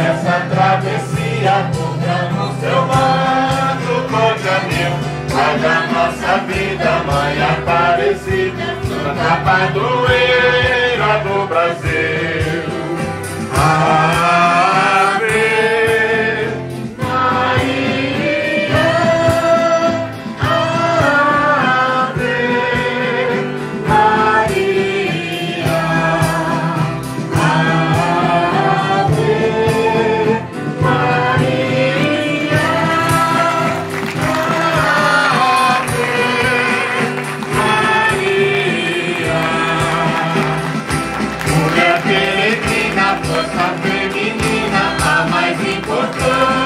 Nessa travessia, compramos seu manto cor de anil. Mas a nossa vida, mãe Aparecida, Santa Padroeira do Brasil. Ave Maria, Ave Maria, Ave Maria, Ave Maria. Mulher peregrina, força feminina, a mais importante.